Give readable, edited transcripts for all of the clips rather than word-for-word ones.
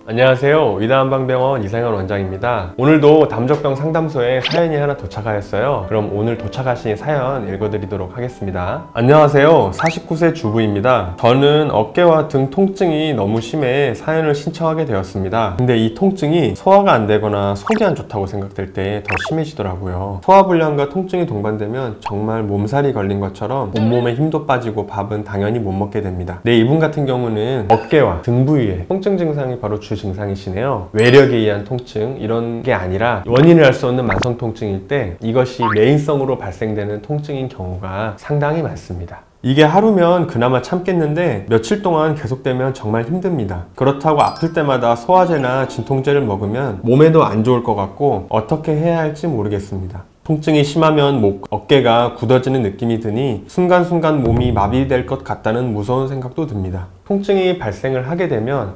안녕하세요. 위다한방병원 이상현 원장입니다. 오늘도 담적병 상담소에 사연이 하나 도착하였어요. 그럼 오늘 도착하신 사연 읽어드리도록 하겠습니다. 안녕하세요. 49세 주부입니다. 저는 어깨와 등 통증이 너무 심해 사연을 신청하게 되었습니다. 근데 이 통증이 소화가 안 되거나 속이 안 좋다고 생각될 때 더 심해지더라고요. 소화불량과 통증이 동반되면 정말 몸살이 걸린 것처럼 온몸에 힘도 빠지고 밥은 당연히 못 먹게 됩니다. 이분 같은 경우는 어깨와 등 부위에 통증 증상이 바로 주 증상이시네요. 외력에 의한 통증 이런 게 아니라 원인을 알 수 없는 만성 통증일 때 이것이 메인성으로 발생되는 통증인 경우가 상당히 많습니다. 이게 하루면 그나마 참겠는데 며칠 동안 계속되면 정말 힘듭니다. 그렇다고 아플 때마다 소화제나 진통제를 먹으면 몸에도 안 좋을 것 같고 어떻게 해야 할지 모르겠습니다. 통증이 심하면 어깨가 굳어지는 느낌이 드니 순간순간 몸이 마비될 것 같다는 무서운 생각도 듭니다. 통증이 발생을 하게 되면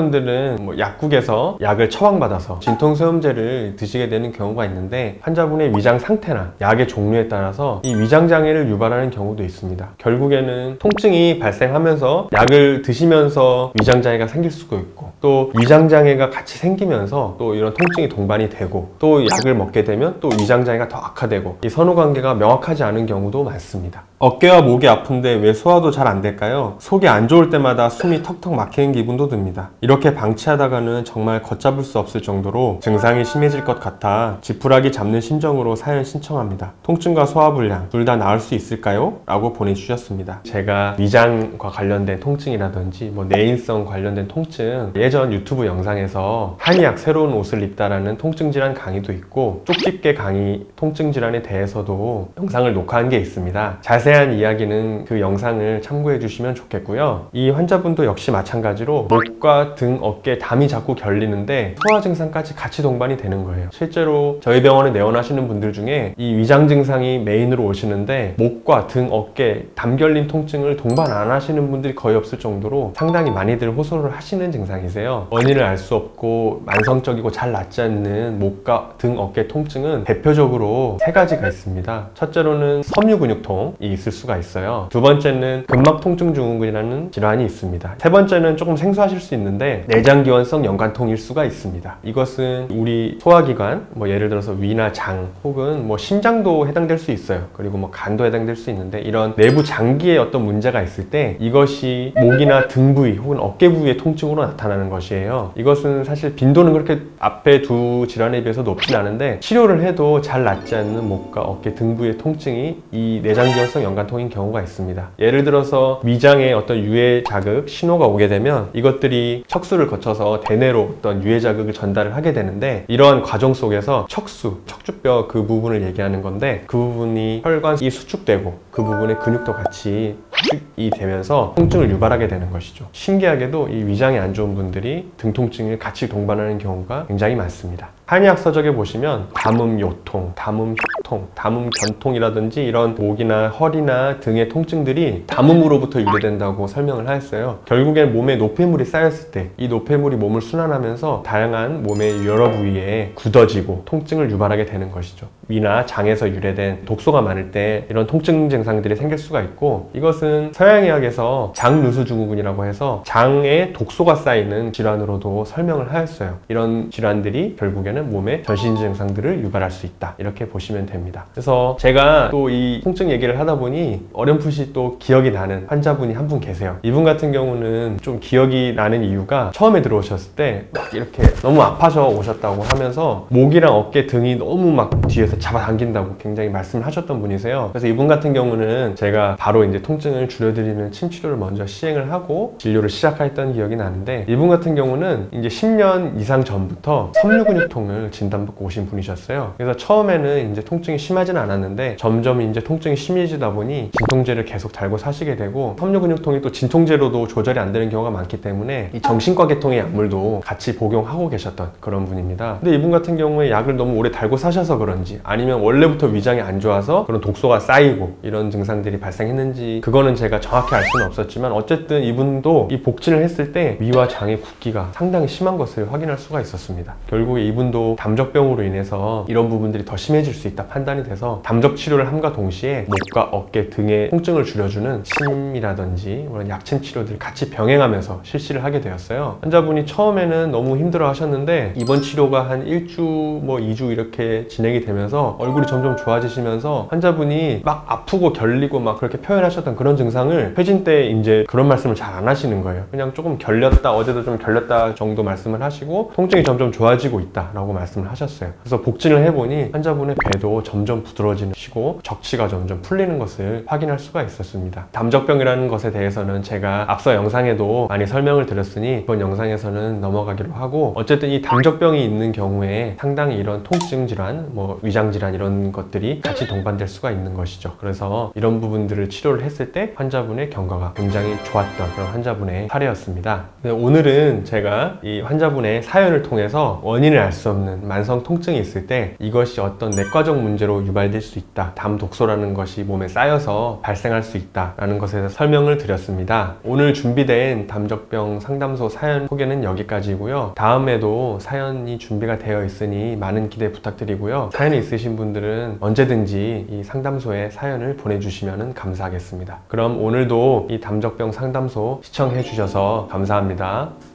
환자분들은 약국에서 약을 처방받아서 진통소염제를 드시게 되는 경우가 있는데 환자분의 위장 상태나 약의 종류에 따라서 이 위장장애를 유발하는 경우도 있습니다. 결국에는 통증이 발생하면서 약을 드시면서 위장장애가 생길 수도 있고 또 위장장애가 같이 생기면서 또 이런 통증이 동반이 되고 또 약을 먹게 되면 또 위장장애가 더 악화되고 이 선후관계가 명확하지 않은 경우도 많습니다. 어깨와 목이 아픈데 왜 소화도 잘 안 될까요? 속이 안 좋을 때마다 숨이 턱턱 막히는 기분도 듭니다. 이렇게 방치하다가는 정말 걷잡을 수 없을 정도로 증상이 심해질 것 같아 지푸라기 잡는 심정으로 사연 신청합니다. 통증과 소화불량 둘 다 나을 수 있을까요? 라고 보내주셨습니다. 제가 위장과 관련된 통증이라든지 내인성 관련된 통증 예전 유튜브 영상에서 한의학 새로운 옷을 입다라는 통증질환 강의도 있고 쪽집게 강의 통증질환에 대해서도 영상을 녹화한 게 있습니다. 자세한 이야기는 그 영상을 참고해 주시면 좋겠고요. 이 환자분도 역시 마찬가지로 목과 등, 어깨, 담이 자꾸 결리는데 소화 증상까지 같이 동반이 되는 거예요. 실제로 저희 병원에 내원하시는 분들 중에 이 위장 증상이 메인으로 오시는데 목과 등, 어깨, 담 결린 통증을 동반 안 하시는 분들이 거의 없을 정도로 상당히 많이들 호소를 하시는 증상이세요. 원인을 알 수 없고 만성적이고 잘 낫지 않는 목과 등, 어깨 통증은 대표적으로 세 가지가 있습니다. 첫째로는 섬유근육통이 있을 수가 있어요. 두 번째는 근막통증증후군이라는 질환이 있습니다. 세 번째는 조금 생소하실 수 있는데 내장기원성 연관통일 수가 있습니다. 이것은 우리 소화기관 예를 들어서 위나 장 혹은 심장도 해당될 수 있어요. 그리고 간도 해당될 수 있는데 이런 내부 장기에 어떤 문제가 있을 때 이것이 목이나 등 부위 혹은 어깨 부위의 통증으로 나타나는 것이에요. 이것은 사실 빈도는 그렇게 앞에 두 질환에 비해서 높진 않은데 치료를 해도 잘 낫지 않는 목과 어깨 등 부위의 통증이 이 내장기원성 연관통인 경우가 있습니다. 예를 들어서 위장에 어떤 유해 자극 신호가 오게 되면 이것들이 척수를 거쳐서 대뇌로 어떤 유해 자극을 전달을 하게 되는데 이러한 과정 속에서 척수, 척추뼈 그 부분을 얘기하는 건데 그 부분이 혈관이 수축되고 그 부분의 근육도 같이 수축이 되면서 통증을 유발하게 되는 것이죠. 신기하게도 이 위장이 안 좋은 분들이 등 통증을 같이 동반하는 경우가 굉장히 많습니다. 한의학 서적에 보시면 담음 요통, 담음 흉통, 담음 견통이라든지 이런 목이나 허리나 등의 통증들이 담음으로부터 유래된다고 설명을 하였어요. 결국엔 몸에 노폐물이 쌓였을 때 이 노폐물이 몸을 순환하면서 다양한 몸의 여러 부위에 굳어지고 통증을 유발하게 되는 것이죠. 위나 장에서 유래된 독소가 많을 때 이런 통증 증상들이 생길 수가 있고 이것은 서양의학에서 장누수증후군이라고 해서 장에 독소가 쌓이는 질환으로도 설명을 하였어요. 이런 질환들이 결국에는 몸에 전신 증상들을 유발할 수 있다 이렇게 보시면 됩니다. 그래서 제가 또 이 통증 얘기를 하다 보니 어렴풋이 또 기억이 나는 환자분이 한 분 계세요. 이분 같은 경우는 좀 기억이 나는 이유가 처음에 들어오셨을 때 막 이렇게 너무 아파서 오셨다고 하면서 목이랑 어깨 등이 너무 막 뒤에서 잡아당긴다고 굉장히 말씀을 하셨던 분이세요. 그래서 이분 같은 경우는 제가 바로 이제 통증을 줄여드리는 침 치료를 먼저 시행을 하고 진료를 시작했던 기억이 나는데 이분 같은 경우는 이제 10년 이상 전부터 섬유근육통을 진단받고 오신 분이셨어요. 그래서 처음에는 이제 통증이 심하진 않았는데 점점 이제 통증이 심해지다 보니 진통제를 계속 달고 사시게 되고 섬유근육통이 또 진통제로도 조절이 안 되는 경우가 많기 때문에 이 정신과 계통의 약물도 같이 복용하고 계셨던 그런 분입니다. 근데 이분 같은 경우에 약을 너무 오래 달고 사셔서 그런지 아니면 원래부터 위장이 안 좋아서 그런 독소가 쌓이고 이런 증상들이 발생했는지 그거는 제가 정확히 알 수는 없었지만 어쨌든 이분도 이 복진을 했을 때 위와 장의 붓기가 상당히 심한 것을 확인할 수가 있었습니다. 결국에 이분도 담적병으로 인해서 이런 부분들이 더 심해질 수 있다 판단이 돼서 담적 치료를 함과 동시에 목과 어깨 등의 통증을 줄여주는 침이라든지 그런 약침 치료들을 같이 병행하면서 실시를 하게 되었어요. 환자분이 처음에는 너무 힘들어 하셨는데 이번 치료가 한 1주 뭐 2주 이렇게 진행이 되면서 얼굴이 점점 좋아지시면서 환자분이 막 아프고 결리고 막 그렇게 표현하셨던 그런 증상을 회진 때 이제 그런 말씀을 잘 안 하시는 거예요. 그냥 조금 결렸다, 어제도 좀 결렸다 정도 말씀을 하시고 통증이 점점 좋아지고 있다 라고 말씀을 하셨어요. 그래서 복진을 해보니 환자분의 배도 점점 부드러워지시고 적치가 점점 풀리는 것을 확인할 수가 있었습니다. 담적병이라는 것에 대해서는 제가 앞서 영상에도 많이 설명을 드렸으니 이번 영상에서는 넘어가기로 하고, 어쨌든 이 담적병이 있는 경우에 상당히 이런 통증 질환, 뭐 위장 질환 이런 것들이 같이 동반될 수가 있는 것이죠. 그래서 이런 부분들을 치료를 했을 때 환자분의 경과가 굉장히 좋았던 그런 환자분의 사례였습니다. 오늘은 제가 이 환자분의 사연을 통해서 원인을 알 수 없는 만성 통증이 있을 때 이것이 어떤 내과적 문제로 유발될 수 있다, 담 독소라는 것이 몸에 쌓여서 발생할 수 있다라는 것에 대해서 설명을 드렸습니다. 오늘 준비된 담적병 상담소 사연 소개는 여기까지고요. 다음에도 사연이 준비가 되어 있으니 많은 기대 부탁드리고요. 사연이 있으신 분들은 언제든지 이 상담소에 사연을 보내주시면 감사하겠습니다. 그럼 오늘도 이 담적병 상담소 시청해 주셔서 감사합니다.